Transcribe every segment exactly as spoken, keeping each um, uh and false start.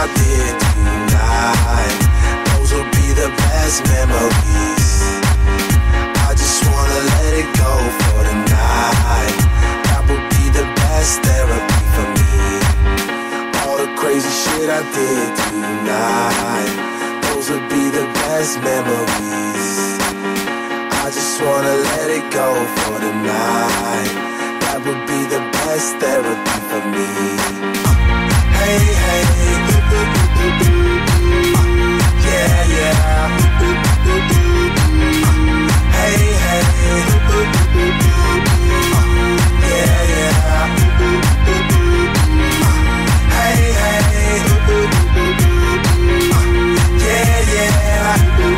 did tonight, those will be the best memories. I just wanna let it go for tonight. That would be the best therapy for me. All the crazy shit I did tonight, those would be the best memories. I just wanna let it go for tonight. That would be the best therapy for me. Hey, hey, yeah, yeah. Hey, hey, yeah, yeah. Hey, hey, yeah, yeah.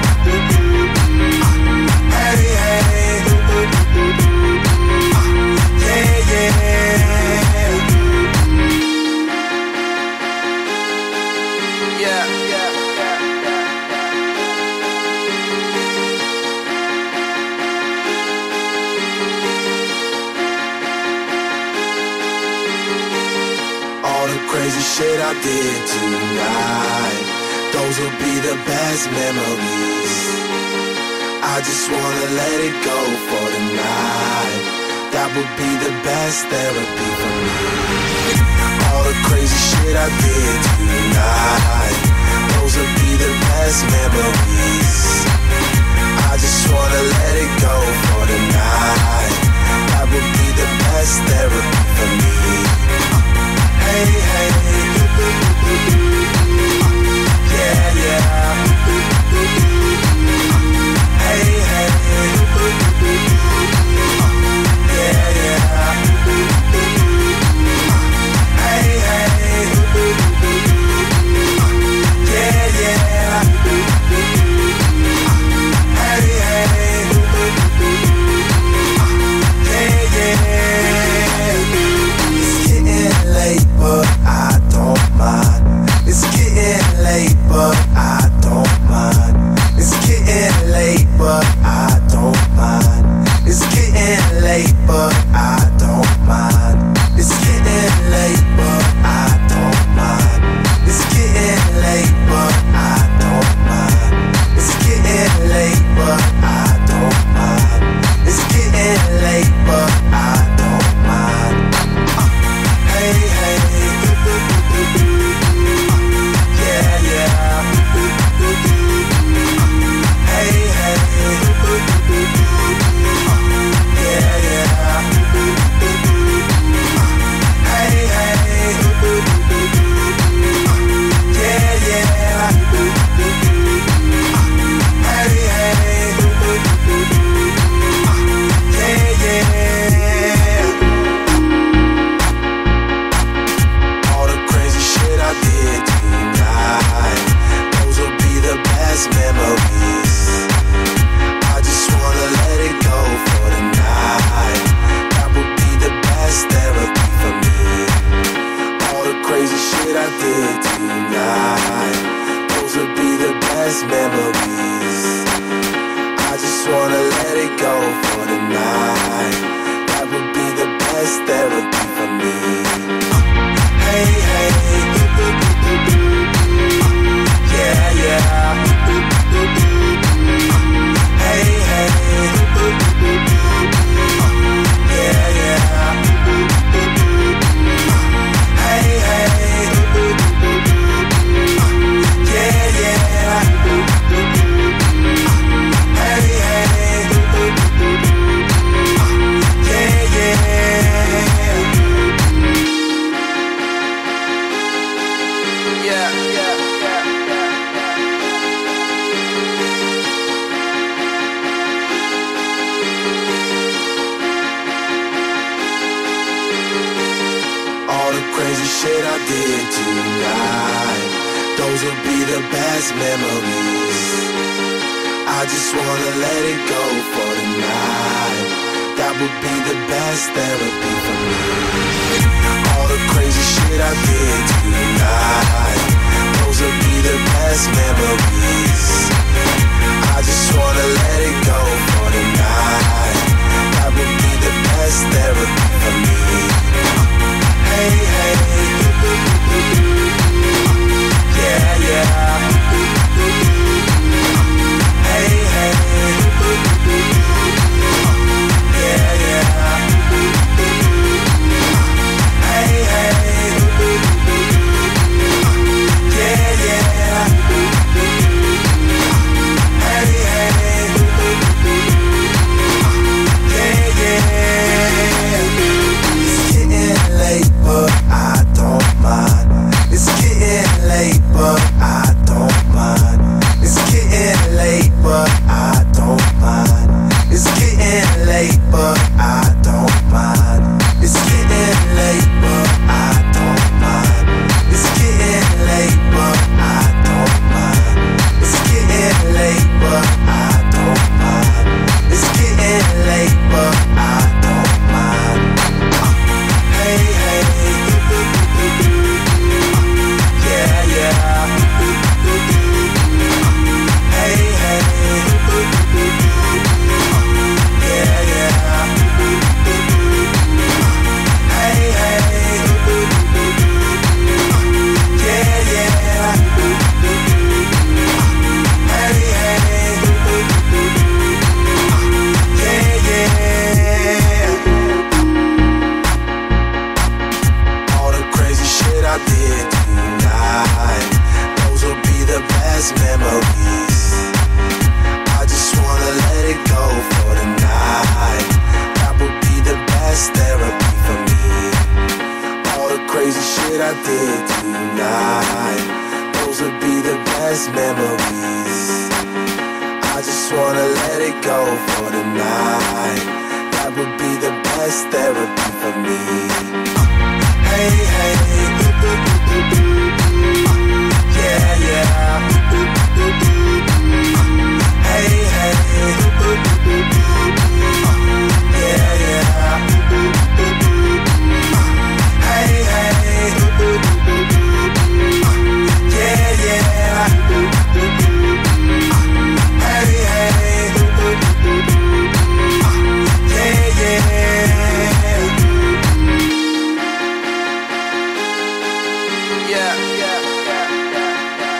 Hey, hey, yeah, yeah. Yeah, yeah, yeah, yeah. All the crazy shit I did tonight, those will be the best memories. I just wanna let it go for tonight. That would be the best therapy for me. All the crazy shit I did tonight, those will be the best memories. I just wanna let it go for tonight. That would be the best therapy for me. Hey, hey, yeah, yeah. Hey, hey, yeah, yeah. Hey, hey, yeah, yeah. Hey, hey, yeah, yeah. It's getting late, but I don't mind. It's getting late, but I don't mind. It's getting late, but I don't mind. It's getting late, but I don't mind. It's getting late, but I don't mind. It's getting late, but I don't mind. It's getting late, but I don't mind. It's getting late, but I don't mind. Uh, hey, hey, yeah, yeah. Hey, hey, yeah, yeah. Hey, hey, yeah, yeah. Hey, hey, yeah, yeah. All the crazy shit I did tonight, those will be the best memories. I just wanna let it go for tonight. That would be the best therapy for me. All the crazy shit I did tonight, those would be the best memories. I just wanna let it go for tonight. That would be the best therapy for me. Hey, hey, yeah, yeah. Hey, hey, yeah, yeah. Hey, hey, yeah, yeah. Hey, hey, yeah, yeah. Yeah, yeah, yeah, yeah. All the crazy shit I did tonight, those will be the best memories. I just wanna let it go for tonight. That would be the best therapy for me. All the crazy shit I did tonight, those will be the best memories. I just wanna let it go for tonight. That would be the best therapy for me. Hey, hey, yeah. tonight. Those will be the best memories. I just wanna let it go for tonight. That would be the best therapy for me. All the crazy shit I did tonight, those would be the best memories. I just wanna let it go for tonight. That would be the best therapy for me. Hey, hey, yeah, yeah. Hey, hey, yeah, yeah. Hey, hey, yeah, yeah. Hey, hey, yeah, yeah. Yeah, yeah, yeah, yeah,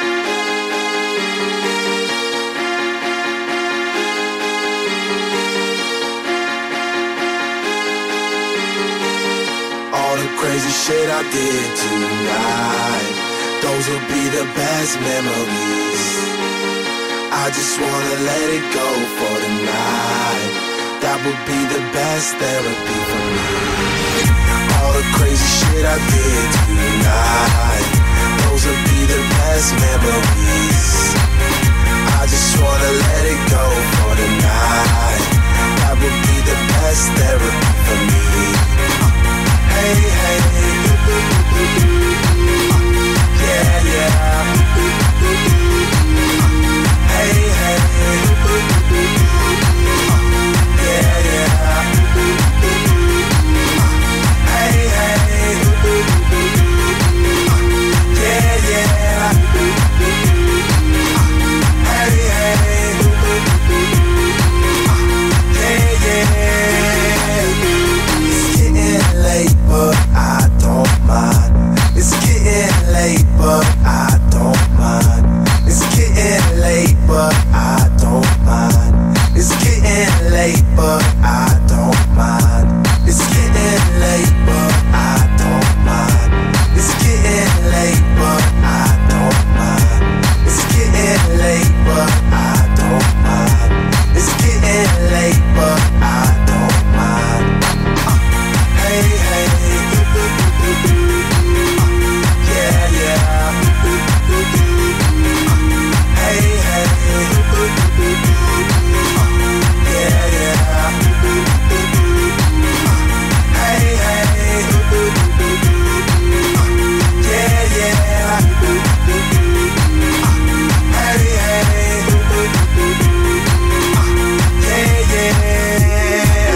yeah. All the crazy shit I did tonight, those will be the best memories. I just wanna let it go for tonight. That would be the best therapy for me. All the crazy shit I did tonight, those will be the best memories. I just wanna let it go for tonight. That would be the best therapy for me. Hey, hey, yeah, yeah. Hey, hey, yeah, yeah. Hey, hey, yeah, yeah. Hey, hey, yeah, yeah. It's getting late, but I don't mind. It's getting late, but I don't mind. It's getting late, but I don't mind. It's getting late, but I don't mind. It's getting late, but I don't mind. It's getting late, but I don't mind. It's getting late, but I don't mind. It's getting late, but I don't mind. Uh, hey, hey, yeah, yeah. Hey, hey, yeah, yeah. Hey, hey, yeah, yeah. Hey, hey, yeah, yeah.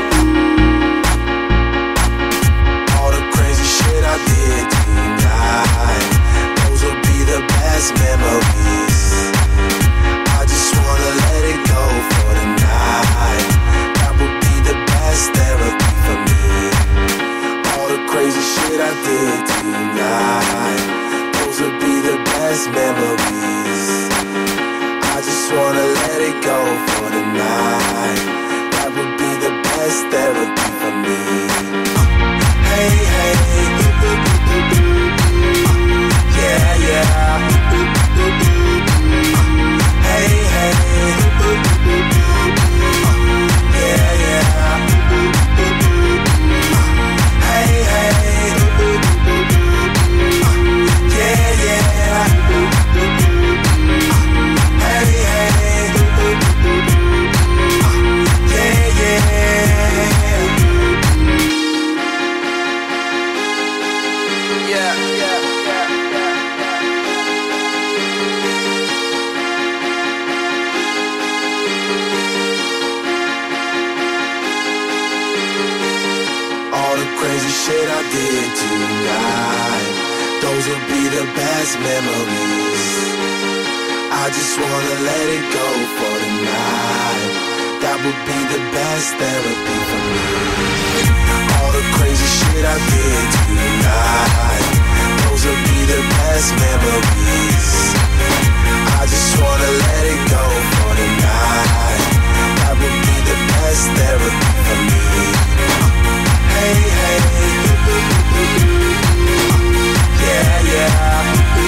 All the crazy shit I did tonight, those will be the best memories. I just wanna let it go for tonight. That would be the best therapy for me. All the crazy shit I did tonight, those would be the best memories. I just wanna let it go for tonight. That would be the best therapy for me. Hey, hey, yeah, yeah. Hey, hey, yeah, yeah. Hey, hey, yeah, yeah. Hey, hey, yeah, yeah. Yeah, yeah, yeah, yeah. All the crazy shit I did tonight, those will be the best memories. I just wanna let it go for tonight. That would be the best therapy for me. All the crazy shit I did tonight, those will be the best memories. I just wanna let it go for tonight. That would be the best therapy for me. Hey, hey, yeah, yeah.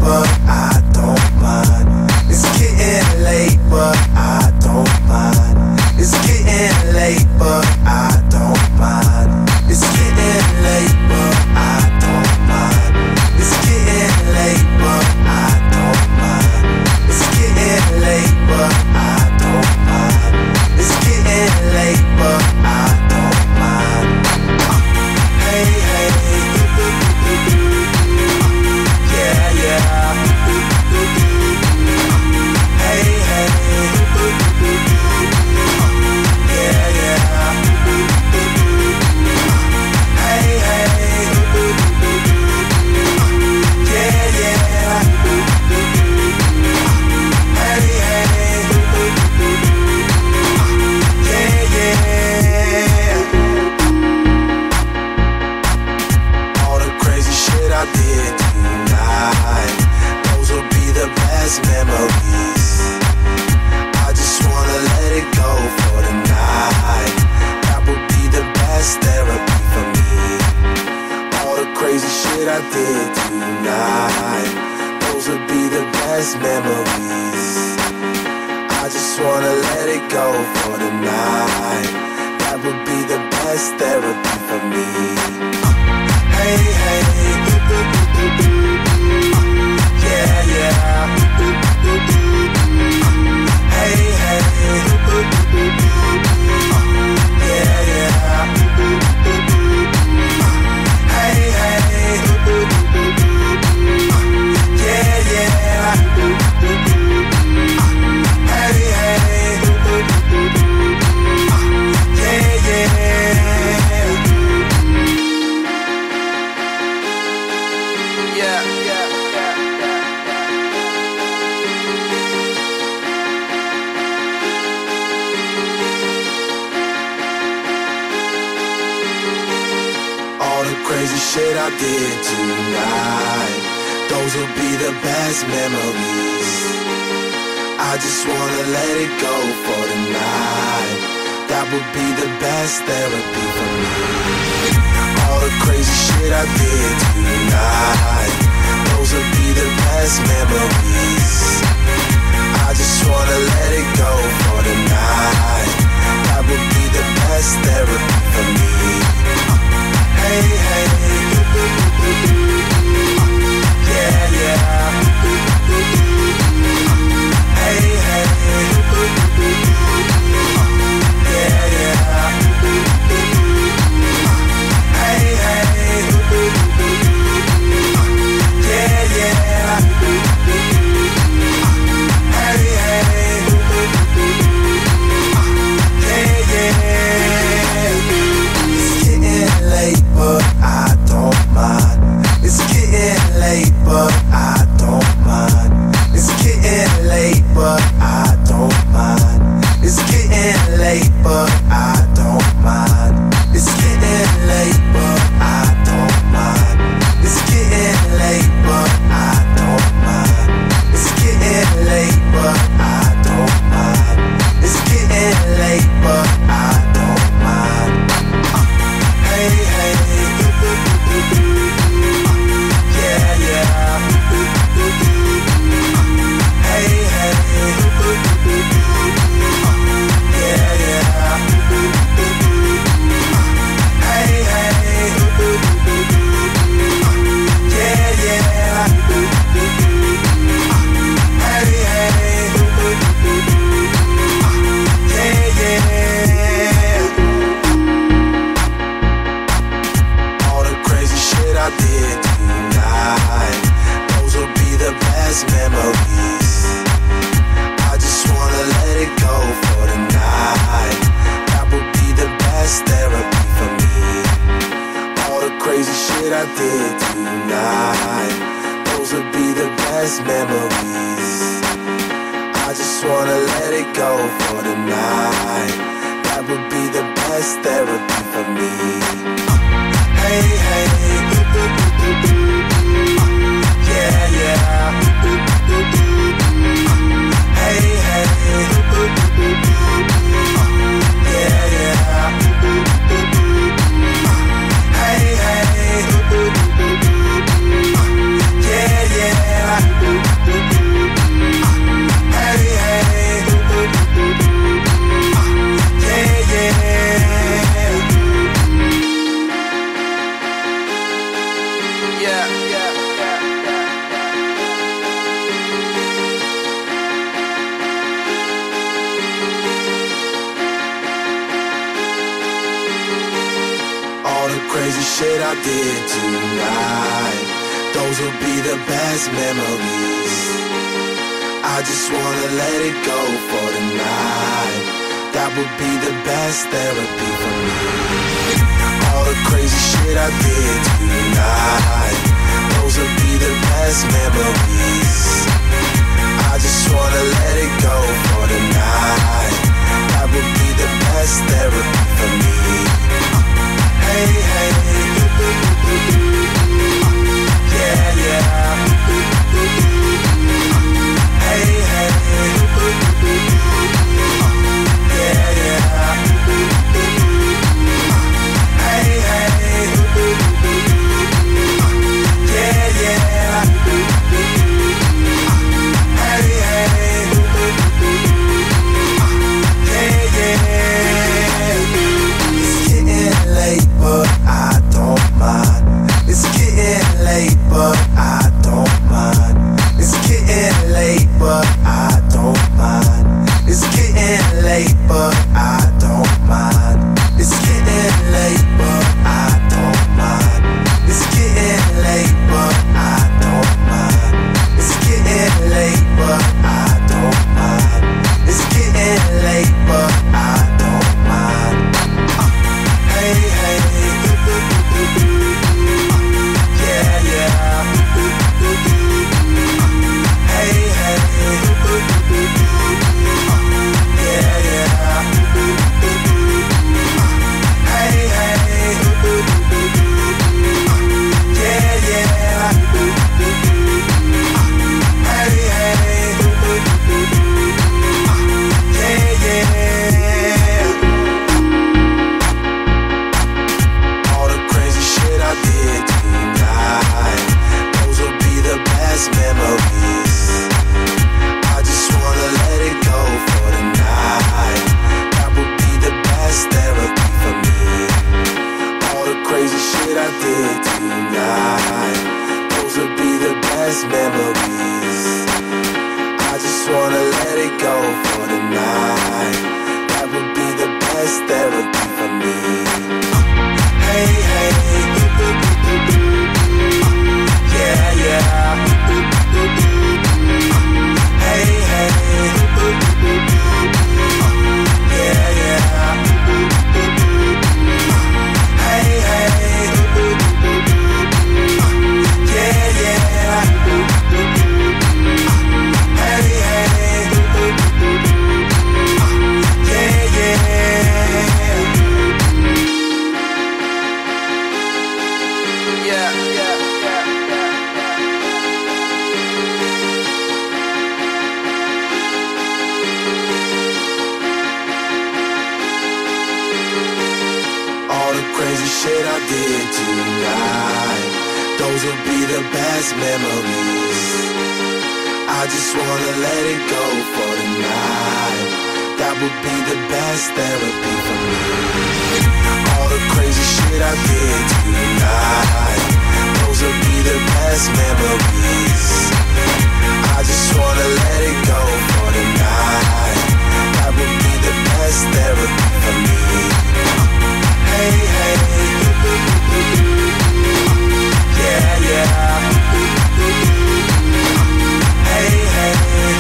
but I don't mind. It's getting late, but I don't mind. It's getting late, but I don't mind. It's getting late, but I don't mind. It's getting late, but I don't mind. It's getting late, but I don't mind. It's getting late, but I don't mind. Uh, hey, hey. Yeah, yeah. Hey, hey. Yeah, yeah. Hey, hey. Yeah, yeah. Hey, hey. Yeah, yeah. All the crazy shit I did tonight, those will be the best memories. I just wanna let it go for the night. That would be the best therapy for me. All the crazy shit I did tonight, those would be the best memories. I just wanna let it go for the night. That would be the best therapy for me. Uh, hey, hey. Uh, yeah, yeah. Hey, hey. Uh, yeah, yeah. Hey, hey. Uh, yeah, yeah. Hey, hey. Uh, yeah, yeah. Yeah, yeah, yeah, yeah. All the crazy shit I did tonight, those will be the best memories. I just wanna let it go for the night. That would be the best therapy for me. All the crazy shit I did tonight, those will be the best memories. I just wanna let it go for the night. That would be the best therapy for me. Uh, hey, hey. Uh, yeah, yeah. Uh, hey, hey. Uh, yeah, yeah. Uh, hey, hey. Uh, yeah, yeah. Uh, hey, hey. Uh, yeah, yeah. It's getting late, but I don't mind. It's getting late, but I don't mind. It's getting late, but I don't mind. It's getting late, but I don't mind. It's getting late, but I don't mind. It's getting late, but I don't mind. It's getting late, but I don't mind. It's getting late, but I don't mind. Uh, hey, hey. Uh, yeah, yeah. Uh, hey, hey. Uh, yeah, yeah. Uh, hey, hey. Uh, yeah, yeah. Uh, hey, hey. Uh, yeah, yeah. All the crazy shit I did tonight, those will be the best memories. I just wanna let it go for the night. That would be the best therapy for me. All the crazy shit I did tonight, those would be the best memories. I just wanna let it go for the night. That would be the best therapy for me. Uh, hey, hey. Uh, yeah, yeah. Uh, hey, hey. Uh, yeah, yeah. Uh, hey, hey. Uh, yeah, yeah. crazy shit I did tonight, those will be the best memories. I just wanna let it go for the night. That would be the best therapy for me. All the crazy shit I did tonight, those will be the best memories. I just wanna let it go for the night. That would be the best therapy for me. Hey, hey, yeah, yeah. Hey, hey, yeah, yeah. Hey, hey, yeah, yeah. Hey, hey, yeah, yeah. It's getting late, but I don't mind. It's getting late, but I don't mind. It's getting late, but I don't mind. It's getting late, but I don't mind. It's getting late, but I don't mind. It's getting late, but I don't mind. It's getting late, but I don't mind. It's getting late, but I don't mind. Uh, hey, hey, yeah, yeah. Hey, hey, yeah, yeah. Hey, hey, yeah, yeah. Hey, hey, yeah, yeah. All the crazy shit I did tonight, those will be the best memories. I just wanna let it go for the night. That would be the best therapy for me. All the crazy shit I did tonight, those would be the best memories. I just wanna let it go for the night. That would be the best therapy for me. Hey, hey, yeah, yeah. Hey, hey, yeah, yeah. Hey, hey, yeah, yeah. Hey, hey, yeah, yeah. Yeah, yeah, yeah, yeah, yeah. All the crazy shit I did tonight, those will be the best memories. I just wanna let it go for the night. That would be the best therapy for me. All the crazy shit I did tonight, those will be the best memories. I just wanna let it go for the night. That would be the best therapy for me. Hey, hey, yeah, yeah. Hey, hey,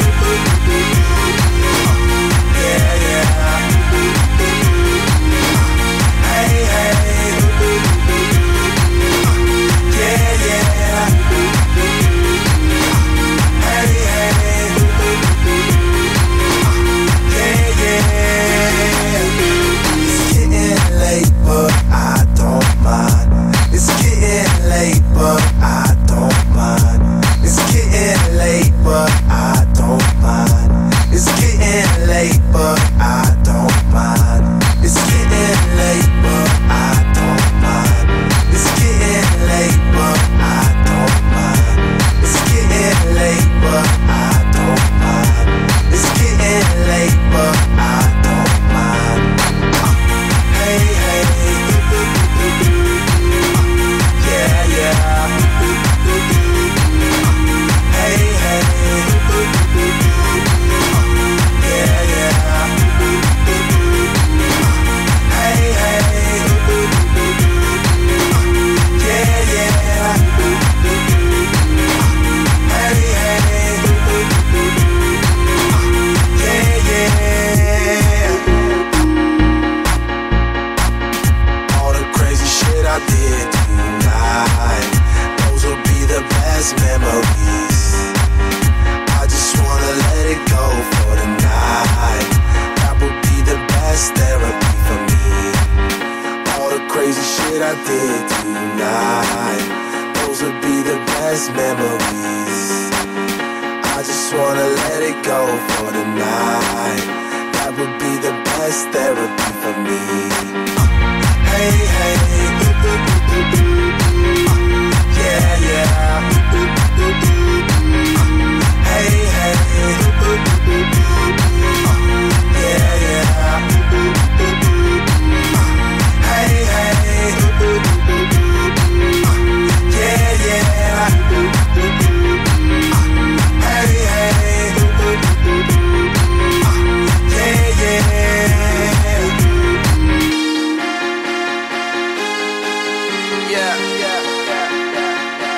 yeah, yeah. Hey, hey, yeah, yeah. did tonight, those would be the best memories. I just wanna let it go for the night. That would be the best therapy for me. Hey, hey, yeah, yeah. Hey, hey, yeah, yeah. Hey, hey, yeah, yeah. Hey, hey, yeah, yeah. Yeah, yeah, yeah, yeah.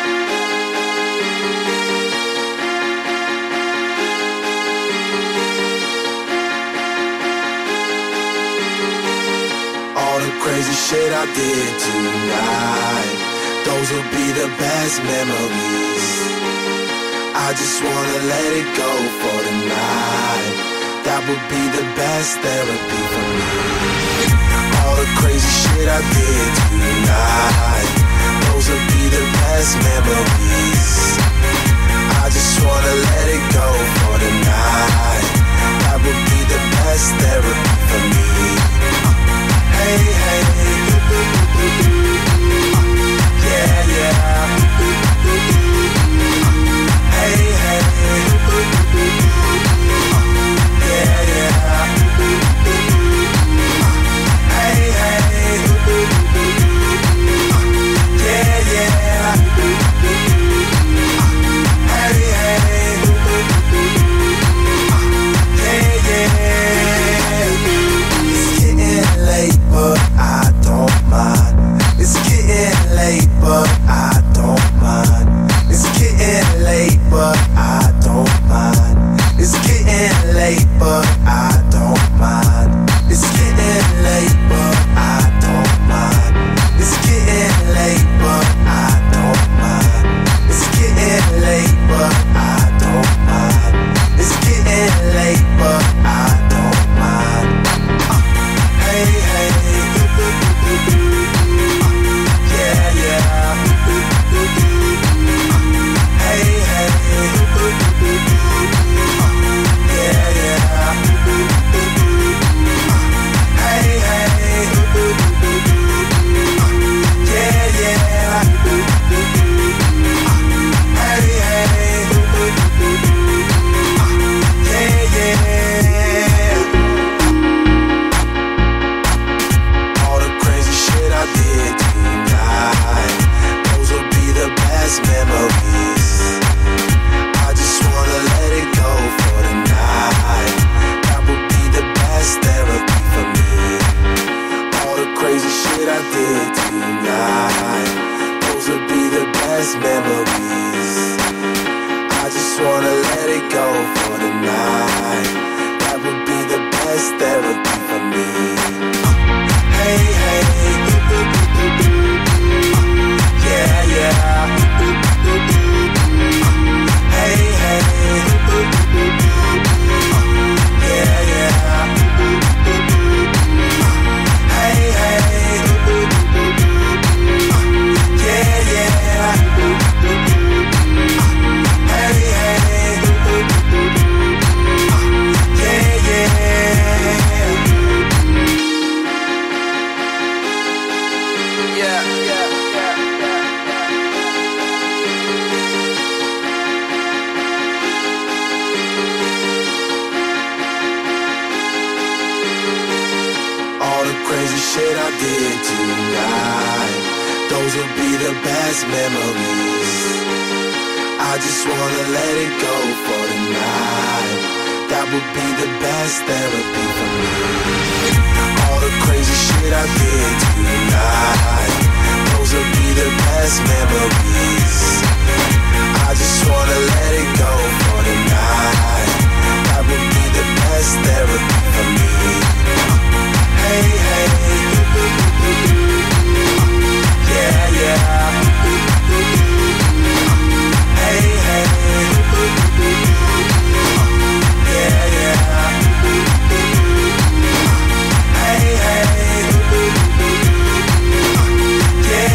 All the crazy shit I did tonight, those will be the best memories. I just wanna let it go for the night. That would be the best therapy for me. All the crazy shit I did tonight, those will be the best memories. I just wanna let it go for the night. That would be the best therapy for me. Hey, hey, yeah, yeah. Hey, hey, yeah, yeah. Hey, hey, yeah, yeah. Hey, hey, yeah, yeah. It's getting late, but I don't mind. It's getting late, but I don't mind. It's getting late, but I don't mind. It's getting late, but I don't mind. It's getting late, but I don't mind. It's getting late, but I don't mind. It's getting late, but I don't mind. It's getting late, but I don't mind. Hey, hey, yeah, yeah. Hey, hey, yeah, yeah. Hey, hey, yeah, yeah. Hey, hey, yeah, yeah. All the crazy shit I did tonight, those will be the best memories. I just wanna let it go for the night. That would be the best therapy for me. All the crazy shit I did tonight, those would be the best memories. I just wanna let it go for the night. That would be the best therapy for me. Hey, hey, yeah, yeah. Hey, hey, yeah, yeah. Hey, hey, yeah, yeah. Hey, hey, yeah, yeah. Yeah, yeah, yeah, yeah, yeah. All the crazy shit I did tonight, those will be the best memories. I just wanna let it go for the night. That would be the best therapy for me. All the crazy shit I did tonight, those will be the best memories. I just wanna let it go for the night. That would be the best therapy for me. Hey, hey, yeah, yeah. Hey, hey, yeah, yeah. Hey, hey, yeah,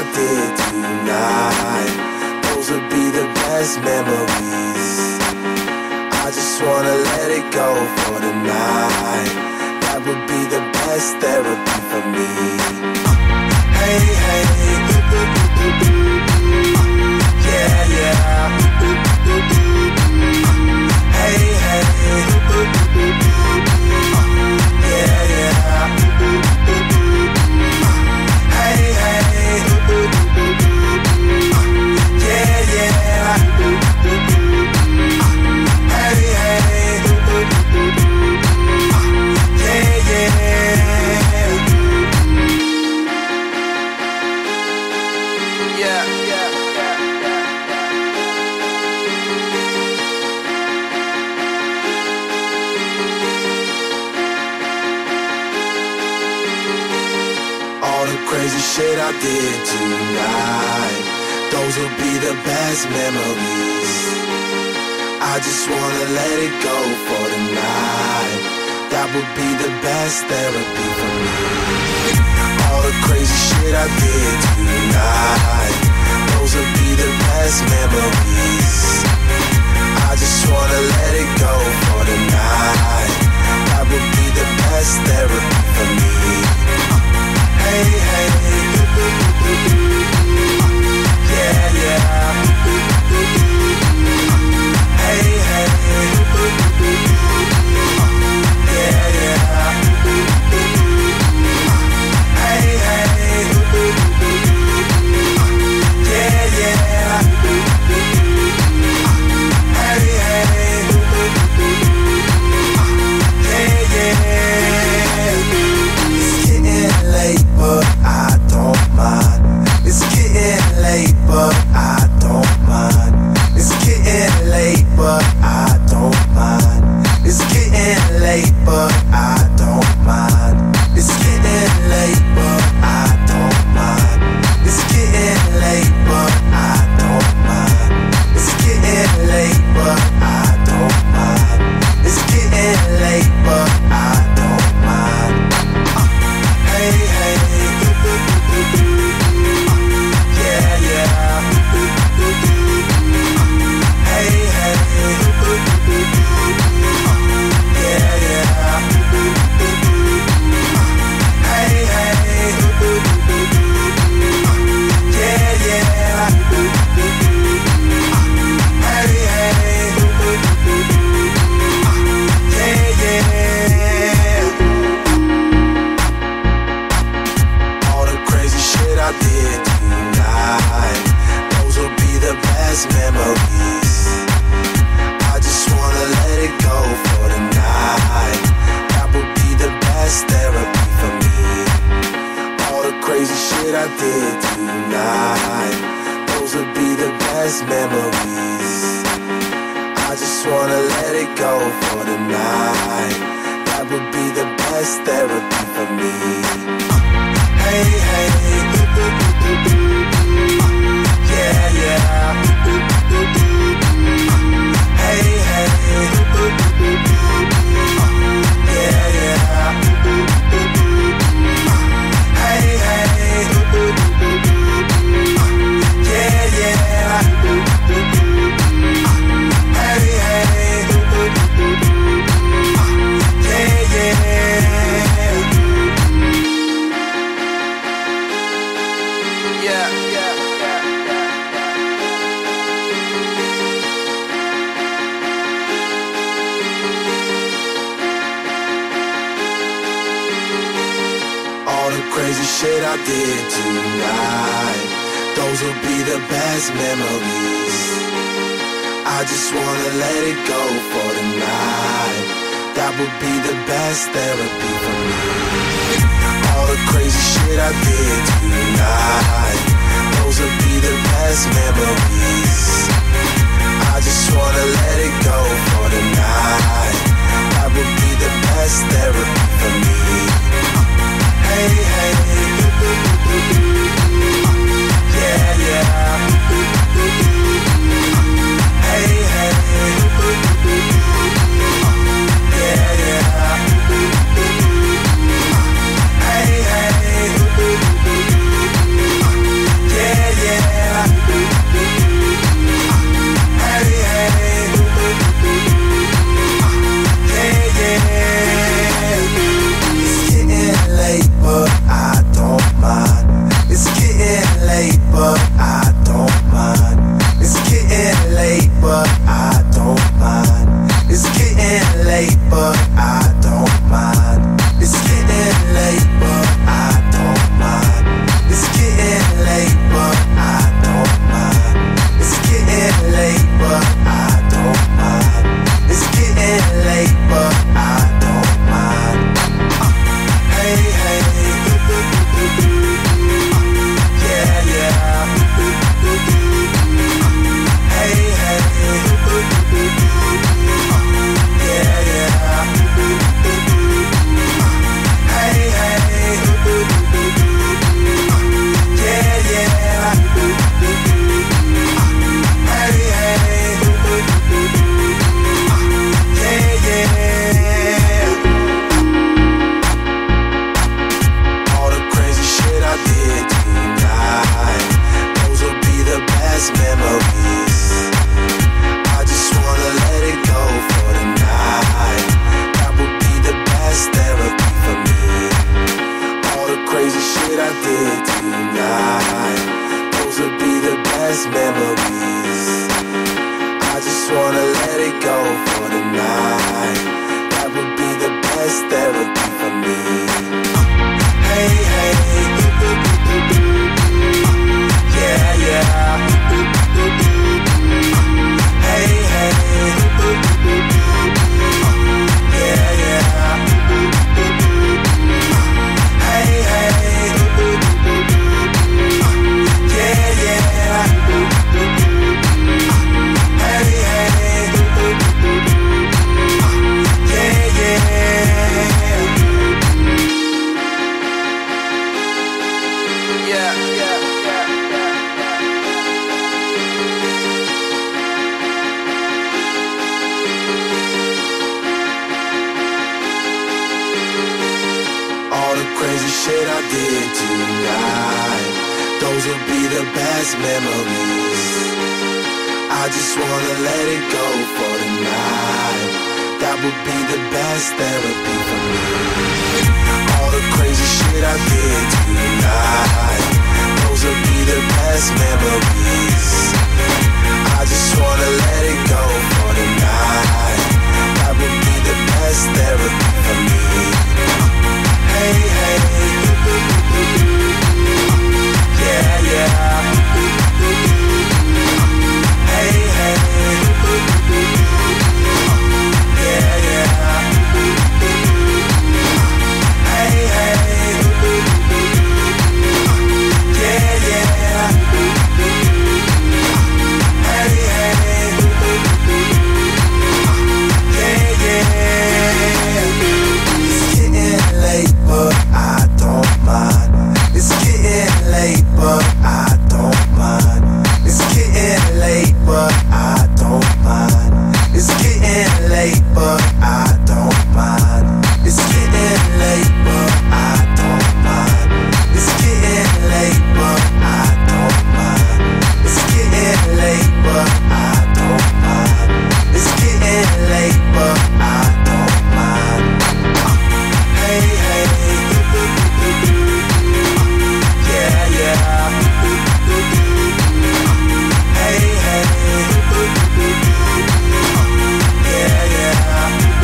did tonight, those would be the best memories. I just wanna let it go for the night. That would be the best therapy for me. Hey, hey, yeah, yeah. Hey, hey, yeah, yeah. Hey, hey, yeah, yeah. Hey, hey, yeah, yeah. Yeah, yeah, yeah, yeah. All the crazy shit I did tonight, those will be the best memories. I just wanna let it go for the night. That would be the best therapy for me. All the crazy shit I did tonight, those will be the best memories. I just wanna let it go for the night. That would be the best therapy for me. Hey, hey, yeah, yeah. Hey, hey, yeah, yeah. Hey, hey, yeah, yeah. Hey, hey, yeah, yeah. It's getting late, but I don't mind. It's getting late, but I don't mind. It's getting late, but I don't mind. It's getting late, but I don't mind. It's getting late, but I don't mind. It's getting late, but I don't mind. It's getting late, but I don't mind. It's getting late, but I don't mind. Hey, hey, yeah, yeah. Hey, hey, yeah, yeah. Hey, hey, yeah, yeah. Hey, hey, yeah, yeah. All the crazy shit I did tonight, those will be the best memories. I just wanna let it go for the night. That would be the best therapy for me. All the crazy shit I did tonight, those would be the best memories. I just wanna let it go for the night. That would be the best therapy for me. Hey, hey, yeah, yeah. Hey, hey, yeah, yeah. Hey, hey, yeah, yeah. Hey, hey, yeah, yeah. Yeah, yeah, yeah, yeah. All the crazy shit I did tonight, those will be the best memories. I just wanna let it go for the night. That would be the best therapy for me. All the crazy shit I did tonight, those will be the best memories. I just wanna let it go for the night. That would be the best therapy for me. Hey, hey, yeah, yeah. Hey, hey, yeah, yeah. Hey, hey, yeah, night. That would be the best therapy for me. Hey, hey, yeah, yeah. Hey, hey, yeah, yeah. Hey, hey, yeah, yeah. Hey, hey, yeah, yeah. Yeah, yeah, yeah, yeah. All the crazy shit I did tonight, those will be the best memories. I just wanna let it go for the night. That would be the best therapy for me. All the crazy shit I did tonight, those will be the best memories. I just wanna let it go for the night. That would be the best therapy for me. Hey, hey, yeah, yeah. Hey, hey, yeah, yeah. Hey, hey, yeah, yeah. Hey, hey, yeah, yeah. It's getting late, but I don't mind. It's getting late, but I don't mind. It's getting late, but I don't mind. It's getting late, but I don't mind. It's getting late, but I don't mind. It's getting late, but I don't mind. It's getting late, but I don't mind. It's getting late, but I don't mind. Hey, hey, yeah, yeah. Hey, hey, yeah, yeah.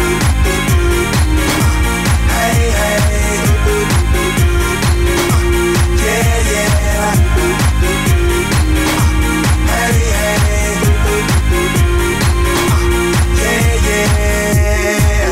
Hey, hey, yeah, yeah. Hey, hey, yeah, yeah.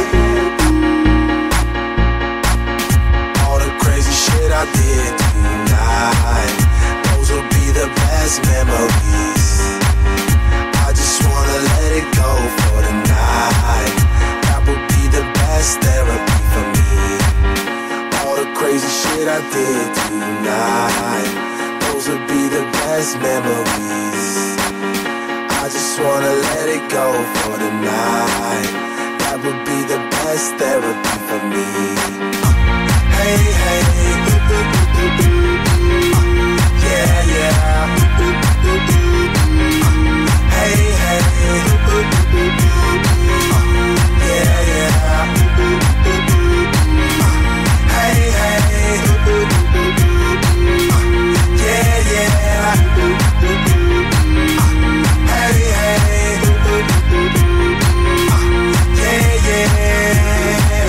All the crazy shit I did tonight, those will be the best memories. I just wanna let it go for the night. That would be the best therapy for me. All the crazy shit I did tonight, those would be the best memories. I just wanna let it go for the night. That would be the best therapy for me. Hey, hey, yeah, yeah. Hey, hey, yeah, yeah. Hey, hey, yeah, yeah. Hey, hey, yeah, yeah.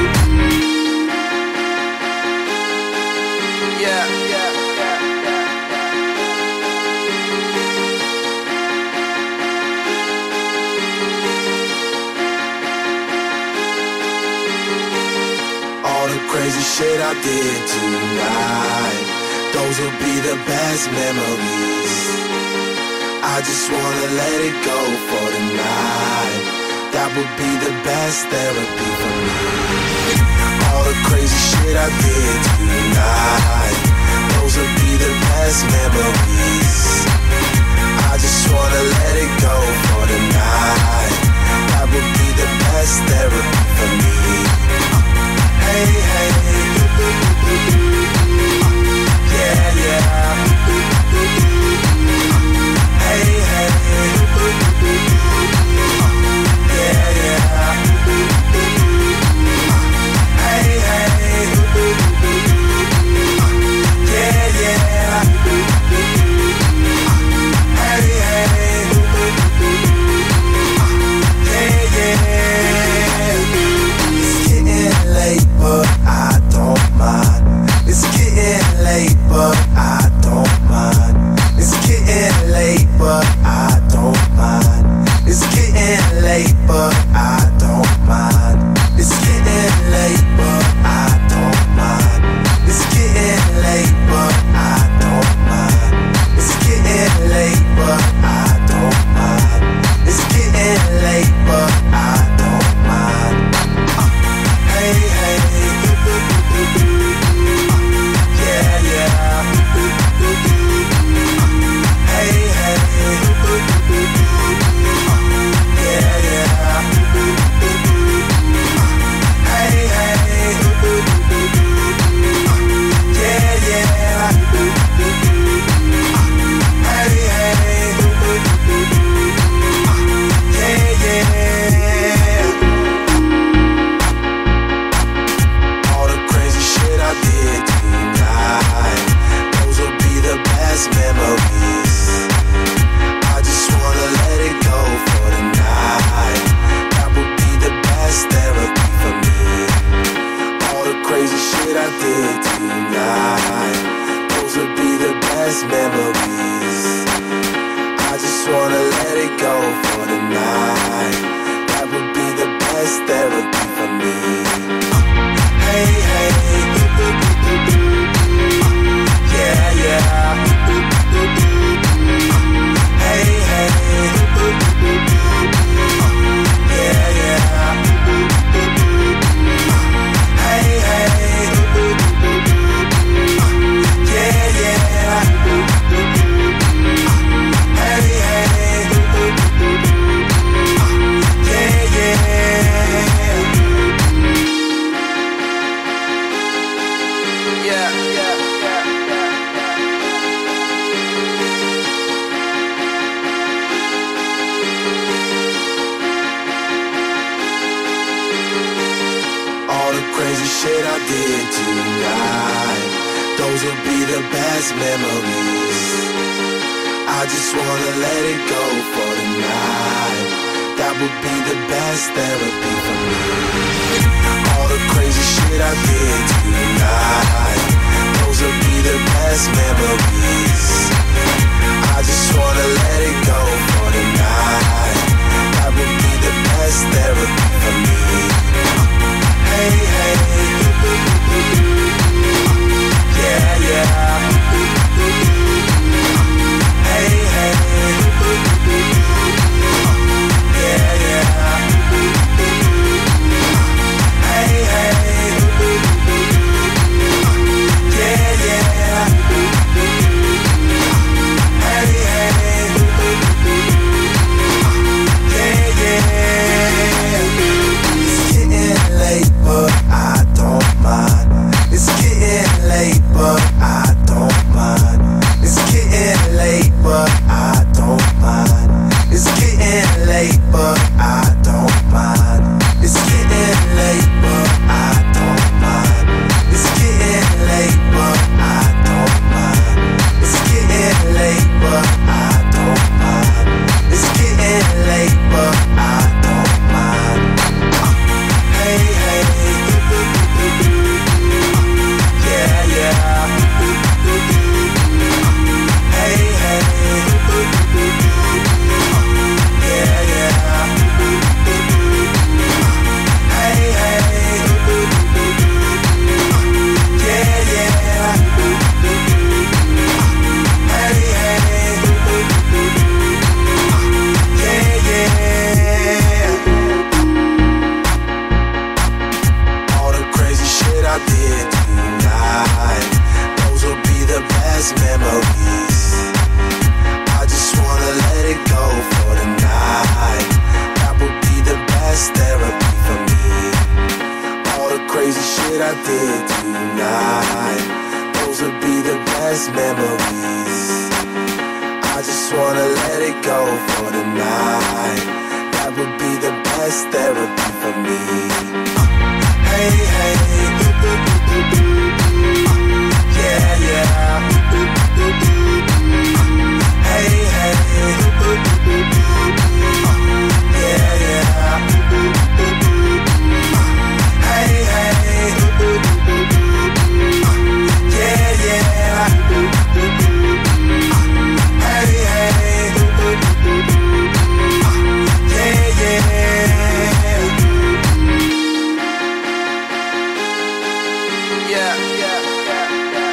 Yeah, yeah, yeah, yeah. All the crazy shit I did tonight, those will be the best memories. I just wanna let it go for the night. That would be the best therapy for me. All the crazy shit I did tonight, those will be the best memories. I just wanna let it go for the night. That would be the best therapy for me. Hey, hey, yeah, yeah. Hey, hey, yeah, yeah. Hey, hey, shit I did tonight. Those would be the best memories. I just wanna let it go for the night. That would be the best therapy for me. Hey, hey, yeah, yeah. Hey, hey, yeah, yeah. Hey, hey, yeah, yeah. Hey, hey, yeah, yeah. Yeah, yeah, yeah, yeah. All the crazy shit I did tonight, those will be the best memories. I just wanna let it go for the night. That would be the best therapy for me. All the crazy shit I did tonight, those will be the best memories. I just wanna let it go for the night. That would be the best therapy for me. Hey, hey, yeah, yeah. Hey, hey, yeah, yeah. Hey, hey, yeah, yeah. Hey, hey, yeah, yeah. It's getting late, but I don't mind. It's getting late, but I don't mind. It's getting late, but I don't mind. It's getting late, but I don't mind. It's getting late, but I don't mind. It's getting late, but I don't mind. It's getting late, but I don't mind. It's getting late, but I don't mind. Hey, hey, yeah, yeah. Hey, hey, yeah, yeah. Hey, hey, yeah, yeah. Hey, hey, yeah, yeah. All the crazy shit I did tonight, those will be the best memories. I just wanna let it go for the night. That would be the best therapy for me. All the crazy shit I did tonight, those would be the best memories. I just wanna let it go for the night. That would be the best therapy for me. Hey, hey, yeah, yeah. Hey, hey, yeah, yeah. Hey, hey, yeah, yeah. Hey, hey, yeah, yeah. Yeah, yeah, yeah, yeah.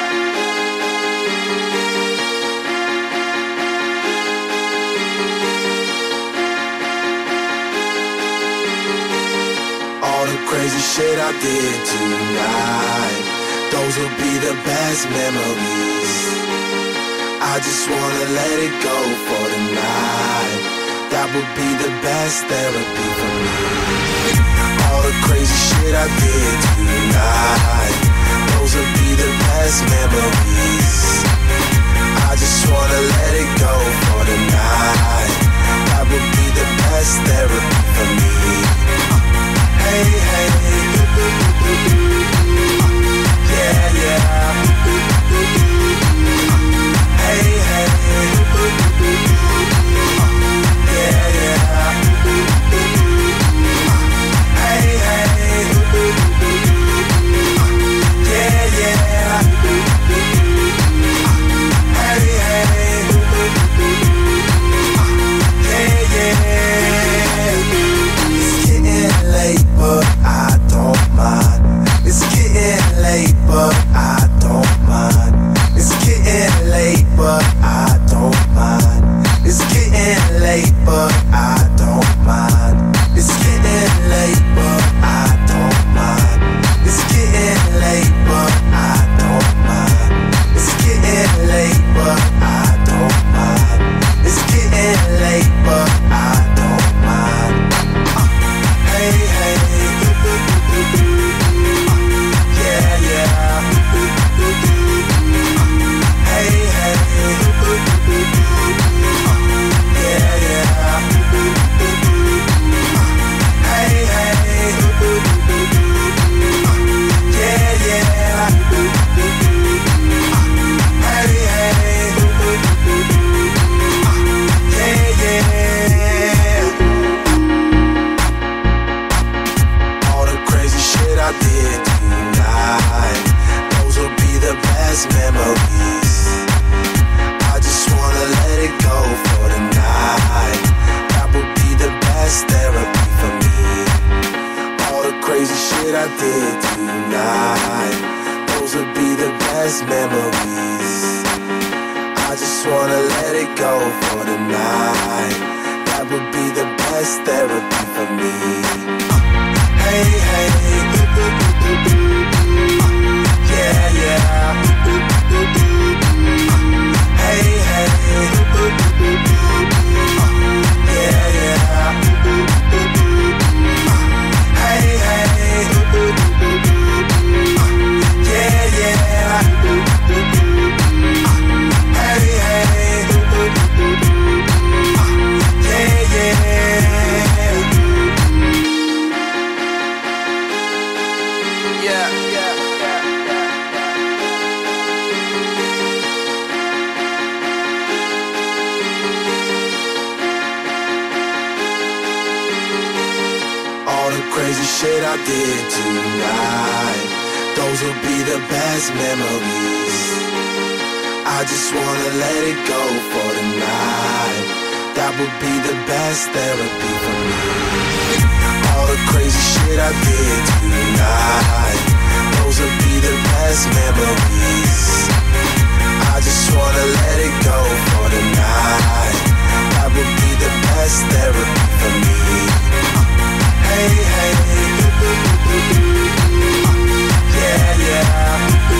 All the crazy shit I did tonight, those will be the best memories. I just wanna let it go for the night. That would be the best therapy for me. All the crazy shit I did tonight, those will be the best memories. I just wanna let it go for the night. That would be the best therapy for me. Hey, hey, yeah, yeah. Hey, hey, yeah, yeah. Hey, hey, tonight. Those will be the best memories. I just wanna let it go for tonight. That would be the best therapy for me. All the crazy shit I did tonight, those would be the best memories. I just wanna let it go for tonight. That would be the best therapy for me. Hey, hey, yeah, yeah. Hey, hey, yeah, yeah. Hey, hey, yeah, yeah. Hey, hey, yeah, yeah. Yeah, yeah, yeah, yeah. All the crazy shit I did tonight, those will be the best memories. I just wanna let it go for tonight. That would be the best therapy for me. All the crazy shit I did tonight, those will be the best memories. I just wanna let it go for tonight. That would be the best therapy for me. Hey, hey, yeah, yeah.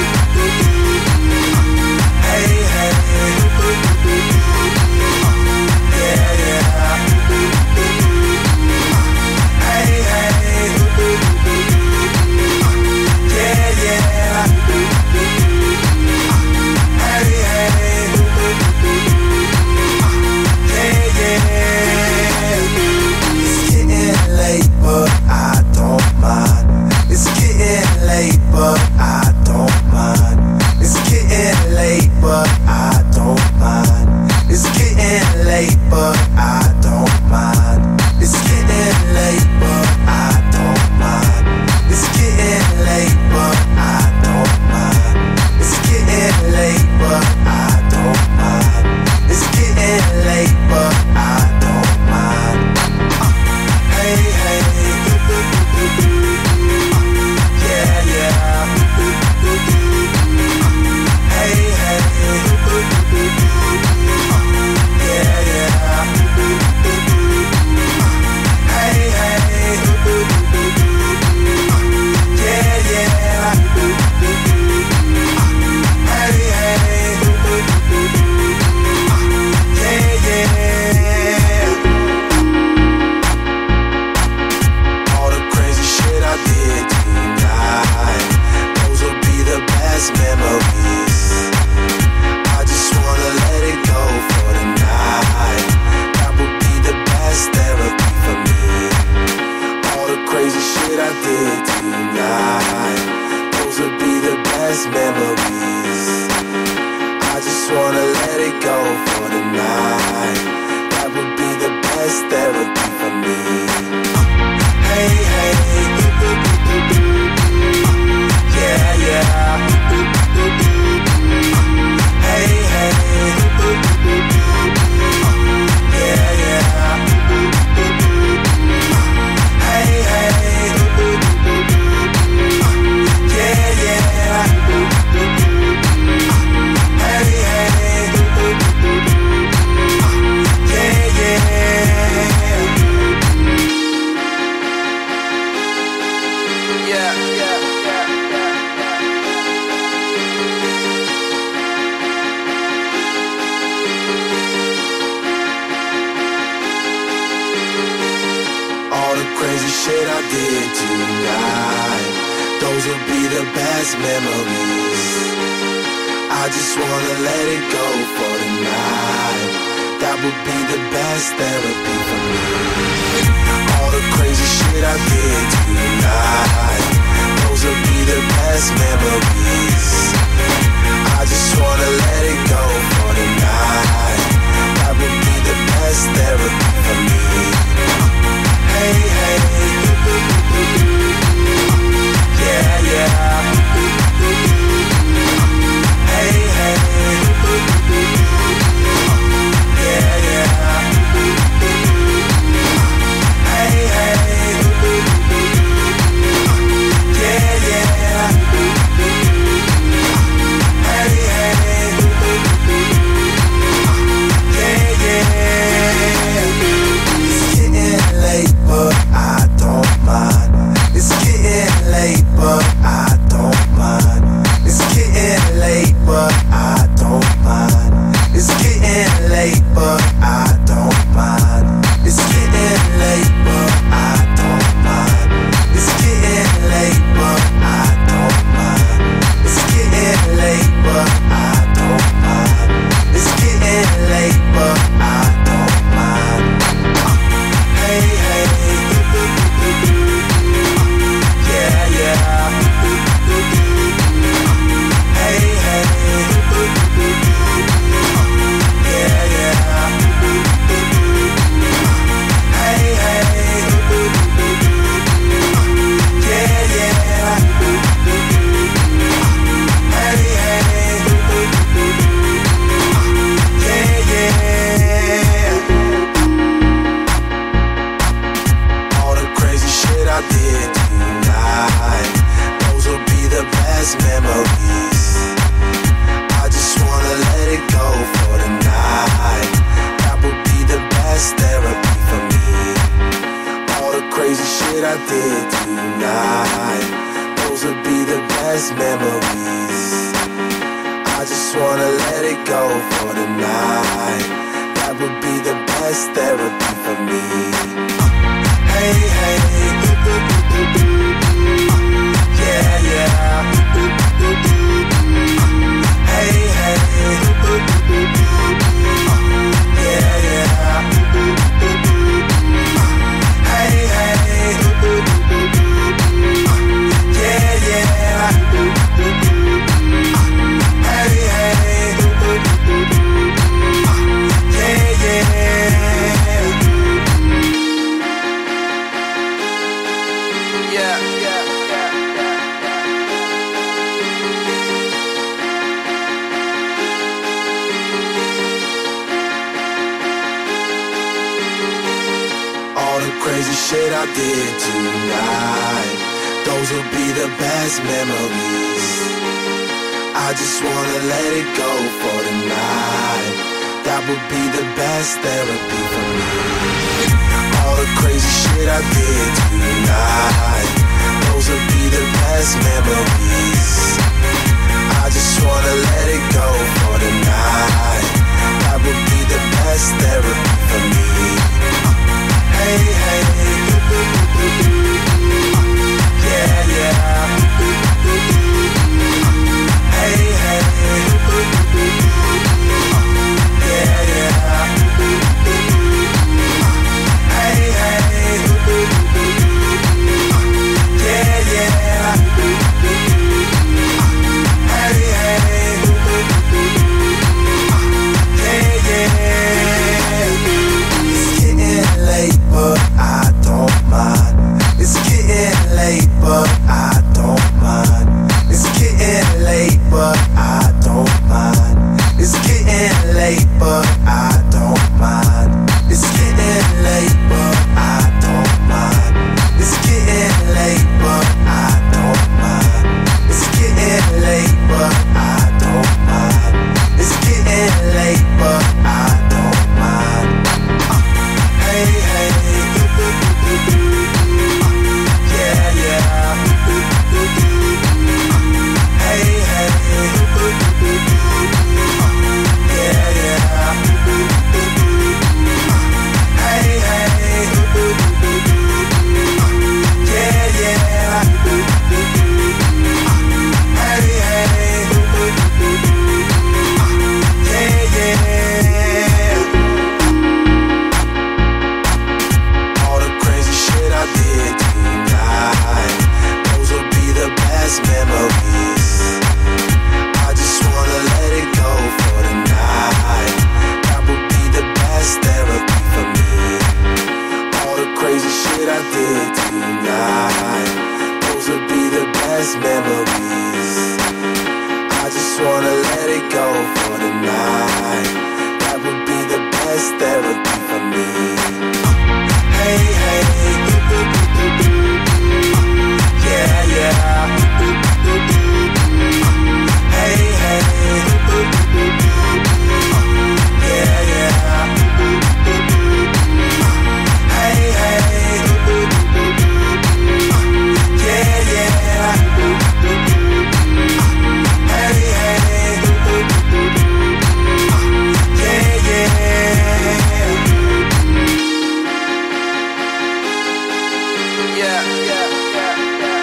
Hey, hey, yeah, yeah. Hey, hey, yeah, yeah. Hey, hey, yeah, yeah. It's getting late, but I don't mind. It's getting late, but I don't mind. It's getting late, but I don't mind. It's getting late, but I don't mind. It's getting late, but I don't mind. It's getting late, but I don't mind. It's getting late, but I don't mind. It's getting late, but I don't mind. Uh, hey, hey, yeah, yeah. Hey, hey, yeah, yeah. Hey, hey, yeah, yeah. Hey, hey, yeah, yeah. All the crazy shit I did tonight, those will be the best memories. I just wanna let it go for tonight. That would be the best therapy for me. All the crazy shit I did tonight, those would be the best memories. I just wanna let it go for tonight. That would be the best therapy for me. Hey, hey, yeah, yeah. Hey, hey, yeah, yeah. Hey, hey, yeah, yeah. Hey, hey, yeah, yeah. Yeah, yeah, yeah, yeah. All the crazy shit I did tonight, those will be the best memories. I just wanna let it go for tonight. That would be the best therapy for me. All the crazy shit I did tonight, those will be the best memories. I just wanna let it go for tonight. That would be the best therapy for me. Hey, hey, yeah, yeah. best memories. I just wanna let it go for the night. That would be the best therapy for me. Hey, hey, yeah, yeah. Hey, hey, yeah, yeah. Hey, hey, yeah, yeah. Hey, hey, yeah, yeah. Yeah, yeah, yeah, yeah. All the crazy shit I did tonight, those will be the best memories. I just wanna let it go for the night. That would be the best therapy for me. All the crazy shit I did tonight, those will be the best memories. I just wanna let it go for the night. That would be the best therapy for me. Hey, hey, yeah, yeah. Hey, hey, yeah, yeah. Hey, hey, yeah, yeah. Hey, hey, yeah, yeah. It's getting late, but I don't mind. It's getting late, but I don't mind. It's getting late, but I don't mind. It's getting late, but I don't mind. It's getting late, but I don't mind. It's getting late, but I don't mind. It's getting late, but I don't mind. It's getting late, but I don't mind. Uh, hey, hey, yeah, yeah. Hey, hey, yeah, yeah. Hey, hey, yeah, yeah. Hey, hey, yeah, yeah. All the crazy shit I did tonight, those will be the best memories. I just wanna let it go for the night. That would be the best therapy for me. All the crazy shit I did tonight, those would be the best memories. I just wanna let it go for the night. That would be the best therapy for me. Hey, hey, yeah, yeah. Hey, hey, yeah, yeah. Hey, hey, yeah, yeah. Hey, hey, yeah, yeah. Yeah, yeah, yeah, yeah.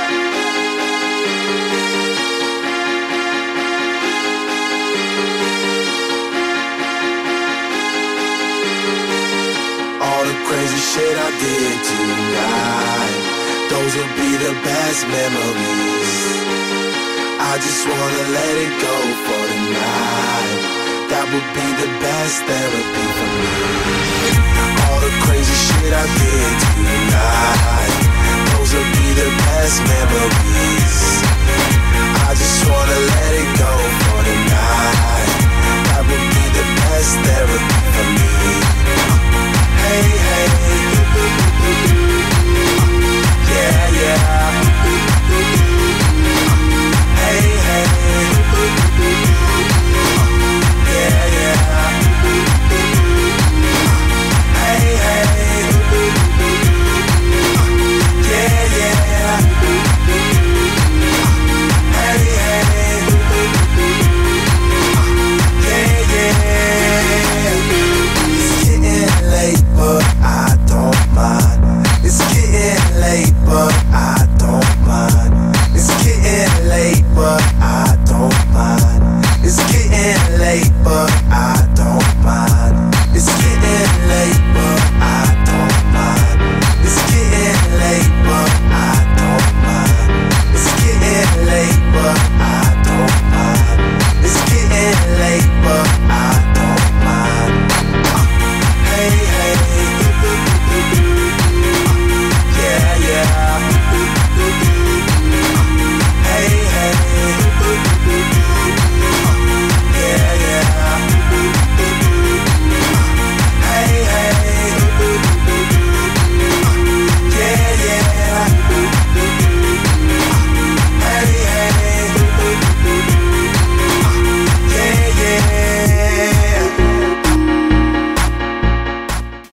All the crazy shit I did tonight, those will be the best memories. I just wanna let it go for the night. That would be the best therapy for me. All the crazy shit I did tonight, those will be the best memories.